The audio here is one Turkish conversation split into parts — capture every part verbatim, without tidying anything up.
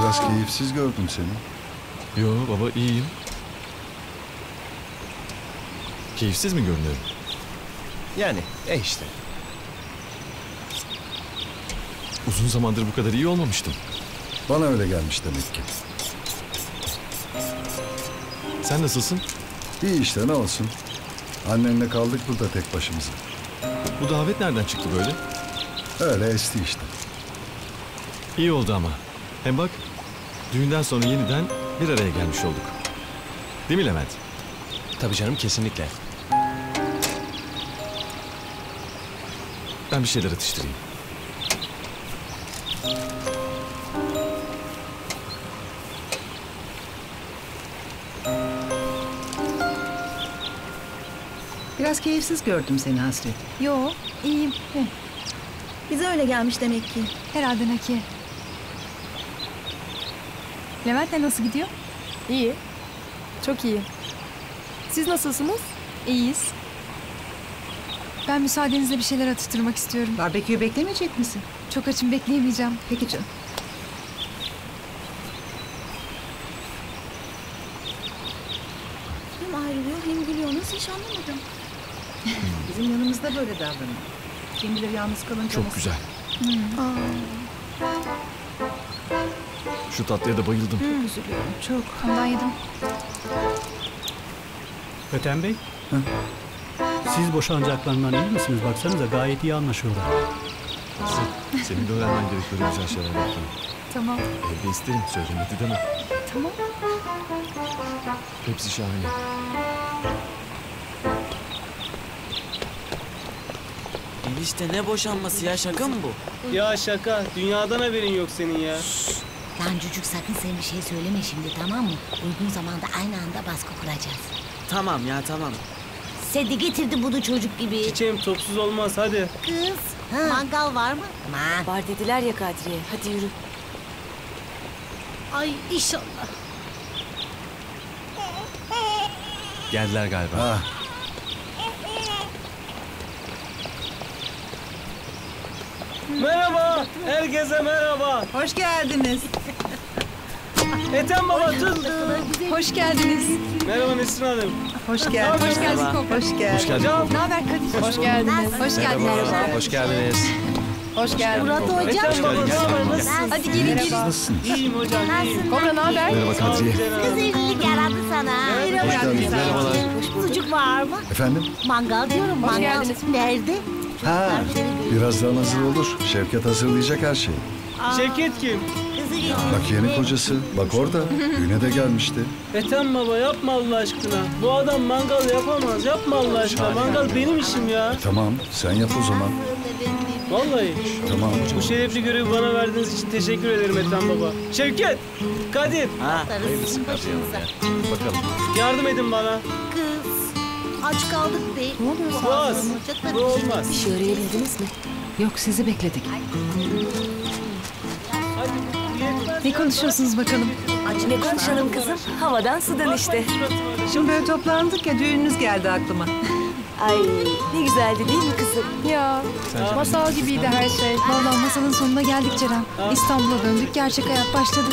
Biraz keyifsiz gördüm seni. Yo baba, iyiyim. Keyifsiz mi görünüyorum? Yani e işte. Uzun zamandır bu kadar iyi olmamıştım. Bana öyle gelmiş demek ki. Sen nasılsın? İyi işte, ne olsun. Annenle kaldık burada tek başımıza. Bu davet nereden çıktı böyle? Öyle esti işte. İyi oldu ama. Hem bak, düğünden sonra yeniden bir araya gelmiş olduk. Değil mi Levent? Tabii canım, kesinlikle. Ben bir şeyler atıştırayım. Biraz keyifsiz gördüm seni Hasret. Yo, iyiyim. Heh, Bize öyle gelmiş demek ki. herhalde Nakiye. Levent'le nasıl gidiyor? İyi. Çok iyi. Siz nasılsınız? İyiyiz. Ben müsaadenizle bir şeyler atıştırmak istiyorum. Barbeküyü beklemeyecek misin? Çok açım, bekleyemeyeceğim. Peki canım. Hem ayrılıyor hem gülüyor. Nasıl hiç anlamadım. Bizim yanımızda böyle davranıyor. Kim bilir yalnız kalınca Çok nasıl- güzel. Aa, Şu tatlıya da bayıldım. Çok üzülüyorum, çok. Ondan yedim. Öten Bey, siz boşanacaklarından emin misiniz? Baksanıza gayet iyi anlaşıyorlar. Sen, senin de öğrenmen gerek böyle güzel şeyler yaptığını. Tamam, Evde isterim, söylemedi deme. tamam. Hepsi şahane. Enişte ne boşanması ya, şaka mı bu? Ya şaka. Dünyadan haberin yok senin ya. Lan çocuk, sakın sen bir şey söyleme şimdi, tamam mı? Uygun zamanda aynı anda baskı kuracağız. Tamam ya, tamam. Sedi getirdi bunu çocuk gibi. Çiçeğim topsuz olmaz, hadi. Kız, mangal var mı? Aman. Var dediler ya Kadriye. Hadi yürü. Ay inşallah. Geldiler galiba. Ha, Merhaba. Herkese merhaba. Hoş geldiniz. Ethem baba tut. Hoş geldiniz. Merhaba Nesrin Hanım. Hoş geldiniz. Hoş geldin Merhaba. Kobra. Hoş geldiniz. Hoş geldin. Hocam. Ne haber Kadir? Hoş geldiniz. Hoş geldin. Merhaba, hoş geldiniz. Hoş geldiniz. Murat hocam. Ethem baba ne haber, nasılsın? Hadi gelin gelin. nasılsın? İyiyim hocam, iyiyim. Kobra ne haber? Merhaba Kadriye. Kız evlilik yaradı sana. Hoş geldiniz. Merhabalar. Sucuk var mı? Efendim? Mangal diyorum, Hoş mangal. geldiniz. Nerede? Ha, birazdan hazır olur. Şevket hazırlayacak her şeyi. Şevket kim? Kızı getirdi. Nakiye'nin kocası. Bak orada. Düğüne de gelmişti. Ethem baba yapma Allah aşkına. Bu adam mangal yapamaz. Yapma Allah aşkına. Mangal benim işim ya. Tamam, sen yap o zaman. Vallahi. Tamam. Bu şerefli görevi bana verdiğiniz için teşekkür ederim Ethem baba. Şevket, Kadir, Ha, Darısın başınıza. Bakalım. yardım edin bana. Kız, aç kaldık be. Ne oluyor? Olmaz. Bu olmaz. Bir şey arayabildiniz mi? Yok, sizi bekledik. Hadi bu yetmez. Ne konuşuyorsunuz bakalım? Ne konuşalım kızım? Havadan sudan işte. Şimdi böyle toplandık ya, düğününüz geldi aklıma. Ay ne güzeldi değil mi kızım? Ya masal gibiydi her şey. Vallahi masalın sonuna geldik Ceren. İstanbul'a döndük, gerçek hayat başladı.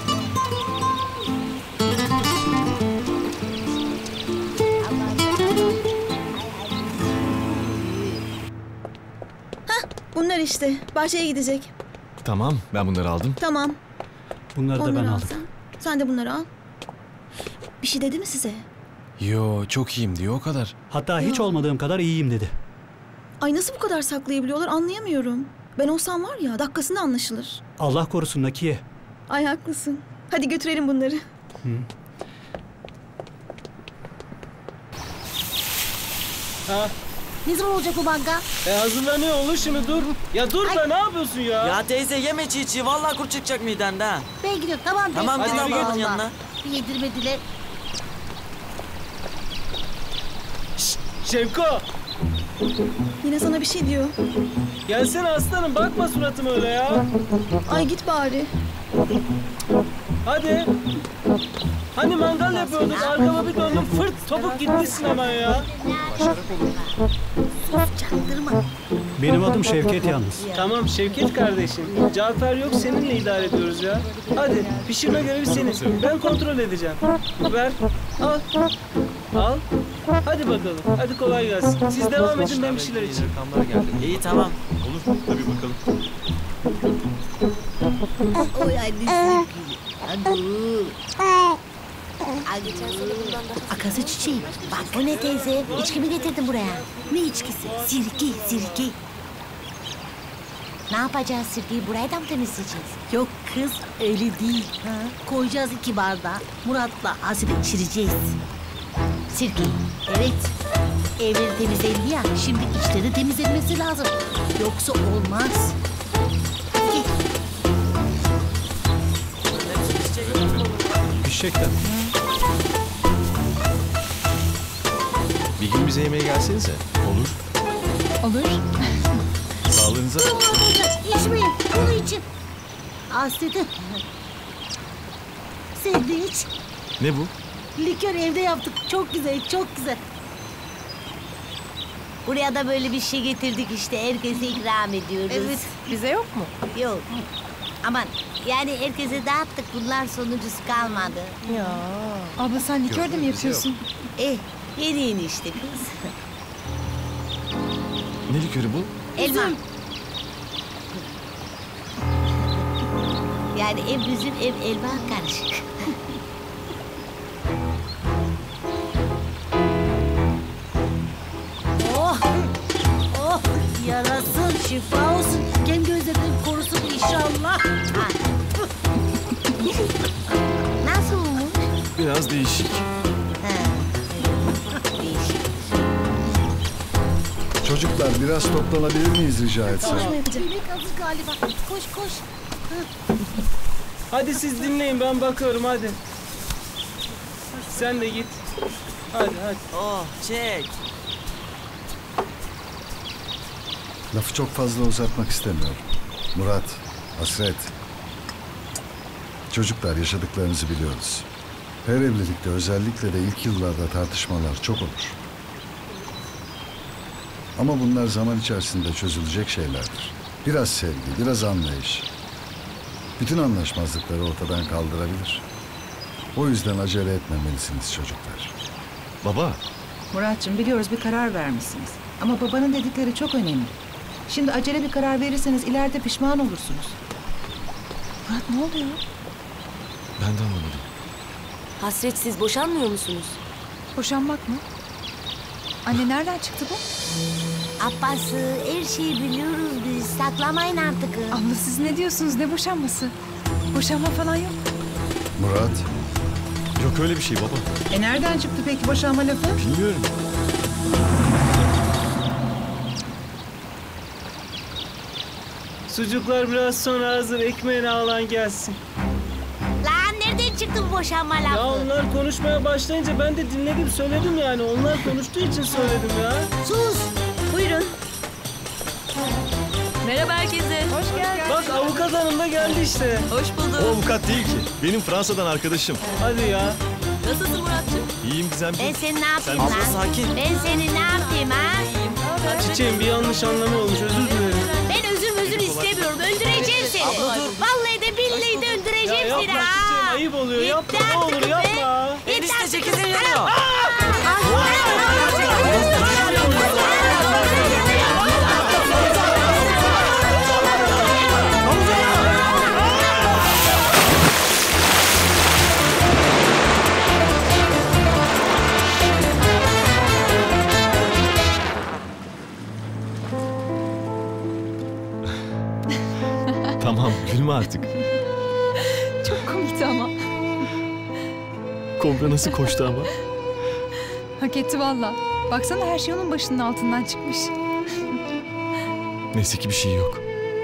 bunlar işte. Bahçeye gidecek. Tamam, ben bunları aldım. Tamam. Bunları da ben Onları al aldım. sen. Sen de bunları al. Bir şey dedi mi size? Yo, çok iyiyim diyor, o kadar. Hatta hiç olmadığım kadar iyiyim dedi. Ay nasıl bu kadar saklayabiliyorlar anlayamıyorum. Ben olsam var ya dakikasında anlaşılır. Allah korusun Nakiye. Ay haklısın. Hadi götürelim bunları. Ha, Ne zaman olacak bu mangal? e hazırlanıyor olur şimdi, dur. Ya dur be, ne yapıyorsun ya? Ya teyze yeme çiğ çiğ, vallahi kurt çıkacak midenden. Ben gidiyorum, tamam be. Tamam, git Allah ablanın Allah. yanına. Bir yedirmediler. Şevko, Yine sana bir şey diyor. gelsene aslanım, bakma suratıma öyle ya. Ay git bari. Hadi. Hani mangal yapıyorduk, arkama bir döndüm, fırt topuk gitmişsin hemen ya. Su Çaktırma. Benim adım Şevket yalnız. Tamam Şevket kardeşim. Cafer yok, seninle idare ediyoruz ya. Hadi pişirme görevi senin. Ben kontrol edeceğim. Ver. Al. Al. Hadi bakalım. Hadi kolay gelsin. Siz devam edin, ben bir şeyler içeyim. Rakamlar geldi. İyi tamam. Olur. Tabii bakalım. Oy annesi. Dur. Akası çiçeği. Bak o ne teyze? İçki mi getirdin buraya? Ne içkisi? Sirke, sirke. Ne yapacağız sirkeyi? Burayı da mı temizleyeceğiz? Yok kız öyle değil. Ha? Koyacağız iki bardağı. Murat'la Hasret içireceğiz. Sirkeyi. Evet. Evleri temizlendi ya. Şimdi içleri temizlenmesi lazım. Yoksa olmaz. Git. Fişekten. Bir gün bize yemeğe gelsenize. Olur. Olur. Sağlığınıza. İçmeyin. Bunu için. Hasret'im. Sen de iç. Ne bu? Likör evde yaptık. Çok güzel, çok güzel. Buraya da böyle bir şey getirdik işte. Herkese ikram ediyoruz. Evet, bize yok mu? Yok. Aman yani herkese dağıttık. Bunlar sonuncusu kalmadı. Ya. Abla sen likör de mi yapıyorsun? Eh, yeni yeni işte kız. Ne likörü bu? Elma. Yani ev üzüm, ev elma karışık. Oh! Oh! Yarasın, şifa olsun. Kem gözlerini korusun inşallah. Ha. Nasıl olmuş? Biraz değişik. Ha. Değişik. Çocuklar biraz toplanabilir miyiz rica etsem? Yemek hazır galiba. Koş koş. Hadi siz dinleyin, ben bakıyorum hadi. Sen de git. Hadi hadi. Oh çek. Lafı çok fazla uzatmak istemiyorum. Murat, Hasret. Çocuklar, yaşadıklarınızı biliyoruz. Her evlilikte, özellikle de ilk yıllarda tartışmalar çok olur. Ama bunlar zaman içerisinde çözülecek şeylerdir. Biraz sevgi, biraz anlayış. Bütün anlaşmazlıkları ortadan kaldırabilir. O yüzden acele etmemelisiniz çocuklar. Baba. Muratcığım biliyoruz bir karar vermişsiniz. Ama babanın dedikleri çok önemli. Şimdi acele bir karar verirseniz ileride pişman olursunuz. Murat ne oluyor? Ben de anlamadım. Hasret siz boşanmıyor musunuz? Boşanmak mı? Anne nereden çıktı bu? Abbası her şeyi biliyoruz biz. Saklamayın artık. Abla siz ne diyorsunuz? Ne boşanması? Boşanma falan yok. Murat, Yok öyle bir şey baba. E nereden çıktı peki boşanma lafı? Bilmiyorum. Sucuklar biraz sonra hazır, ekmeğini alan gelsin. Lan nereden çıktı bu boşanma lafı? Ya onlar konuşmaya başlayınca ben de dinledim, söyledim yani. Onlar konuştuğu için söyledim ya. Sus! Buyurun. Merhaba herkese. Hoş geldin. Bak avukat hanım da geldi işte. Hoş O bulduk. avukat değil ki. Benim Fransa'dan arkadaşım. Hadi ya. Nasılsın Muratcığım? İyiyim Gizemciğim. Ben seni ne yapayım Sen- lan? Abla sakin. Ben seni ne yapayım ha? Çiçeğim bir yanlış anlama olmuş, özür dilerim. Ben özür özür istemiyorum. Öldüreceğim seni. Abla dur. Vallahi de billahi de Ya öldüreceğim yapma seni ha. çiçeğim, ayıp oluyor. Yapma Yeter ne olur artık be. yapma. Yeter Enişte artık. çekizin yanıyor. Tamam gülme artık. Çok komikti ama. Kobra nasıl koştu ama. Hak etti valla. Baksana her şey onun başının altından çıkmış. Neyse ki bir şey yok.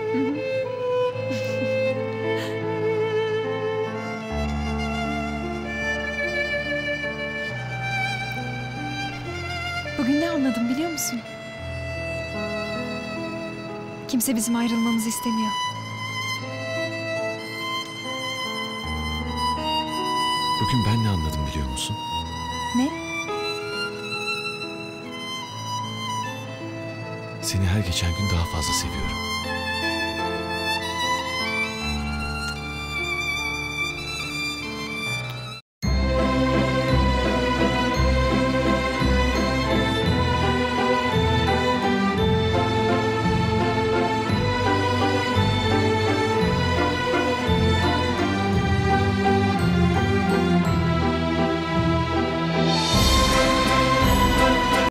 Bugün ne anladım biliyor musun? Kimse bizim ayrılmamızı istemiyor. Bugün ben ne anladım biliyor musun? Ne? Seni her geçen gün daha fazla seviyorum.